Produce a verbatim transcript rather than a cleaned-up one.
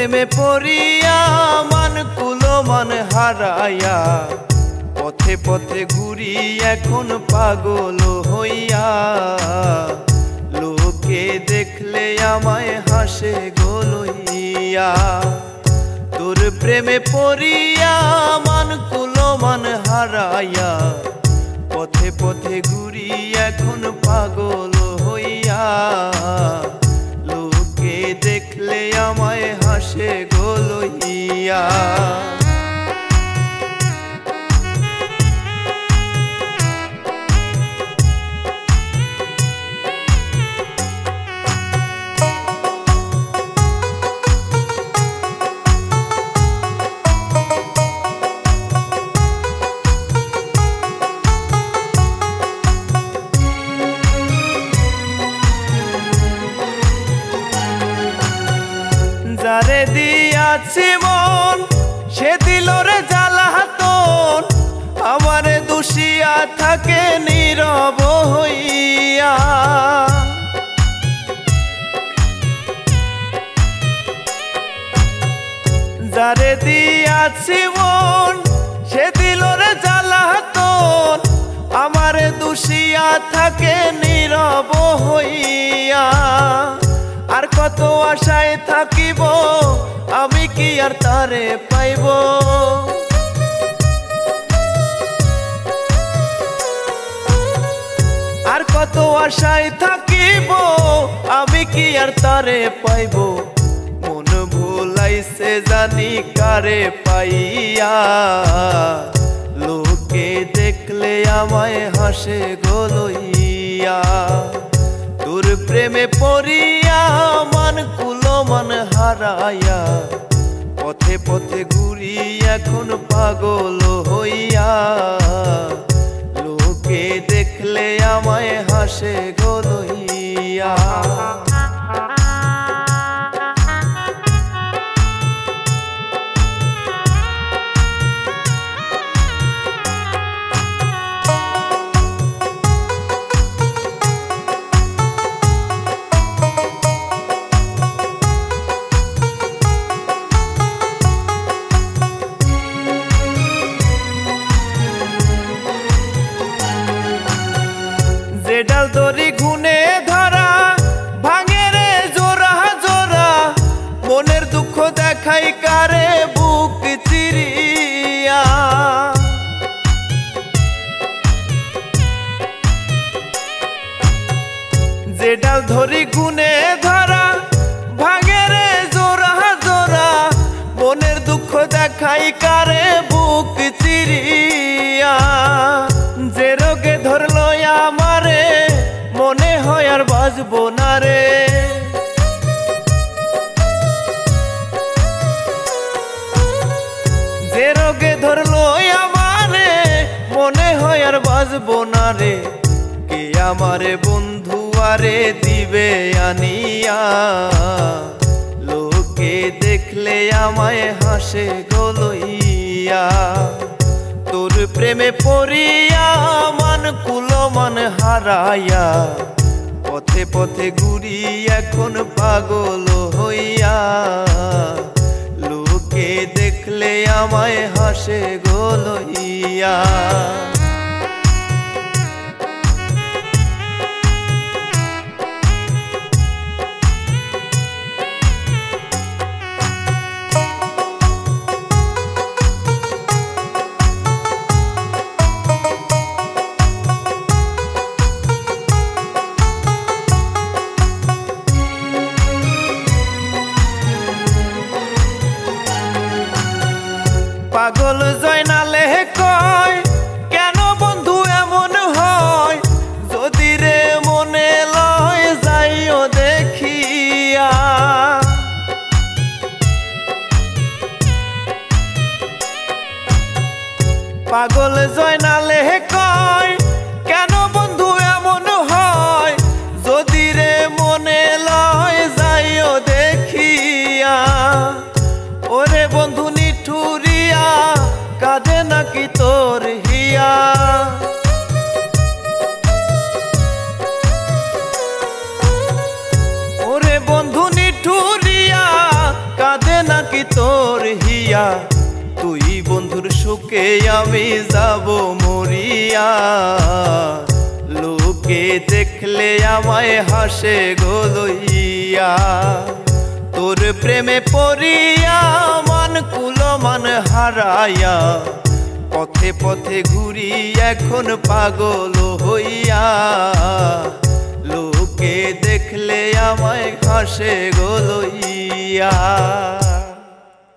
প্রেমে পড়িয়া মান কুলো মান হারাইয়া পথে পথে ঘুরি এখন পাগল হইয়া। লোকে দেখলে আমায় হাসে গলইয়া। তোর প্রেমে পড়িয়া মান কুলো মান হারাইয়া পথে পথে ঘুরি এখন পাগল হইয়া। লোকে দেখলে আমায় হাসে গলইয়া। যারে দিয়াছি মন সে দিল রে জ্বালাতন, আমারে দুষিয়া থাকে নীরব হইয়া। যারে দিয়াছি মন সে দিল রে জ্বালাতন, আমারে দুষিয়া থাকে নীরব হইয়া। আর কত আশায় থাকিব আমি কি আর তারে পাইব। আর কত আশায় থাকিব আমি কি আর তারে পাইব। মন ভুলাইছে জানি কারে পাইয়া। লোকে দেখলে আমায় হাসে গলইয়া। তোর প্রেমে পড়িয়া মান কুলো মান হারাইয়া পথে পথে ঘুরি এখন পাগল হইয়া। লোকে দেখলে আমায় হাসে গলইয়া। যে ডাল দড়ি গুনে ধরা ভাঙে রে জোড়া জোড়া, মনের দুঃখ দেখাই কারে বুক চিরিয়া। যে ডাল ধরি গুনে ধরা ভাঙে রে জোড়া জোড়া, মনের দুঃখ দেখাই কারে বুক চিরিয়া। যে রোগে ধরলো আমারে মনে হয় আর বাঁচবো না রে। যে রোগে ধরলো আমারে মনে হয় আর বাঁচবো না রে। কে আমারে বন্ধু আরে দিবে আনিয়া। লোকে দেখলে আমায় হাসে গলইয়া। তোর প্রেমে পড়িয়া মান কুলো মান হারাইয়া পথে পথে ঘুরি এখন পাগল হইয়া। লোকে দেখলে আমায় হাসে গলইয়া। পাগল জয়নালে কয় কেন বন্ধু এমন হয়, যদি রে মনে লয় যাইও দেখিয়া। পাগল জয়নালে কয় কেন বন্ধু এমন হয়, যদি রে মনে লয় যাইও দেখিয়া। ওরে বন্ধু নিঠুরিয়া কাঁদে নাকি তোর হিয়া। ওরে বন্ধু নিঠুরিয়া কাঁদে না তোর হিয়া, তুই বন্ধুর সুখে আমি যাব মরিয়া। লোকে দেখলে আমায় হাসে গোলইয়া, তোর প্রেমে পড়িয়া মান কুলো মান হারাইয়া, পথে পথে ঘুরি এখন পাগল হইয়া। লোকে দেখলে আমায় হাসে গোলইয়া।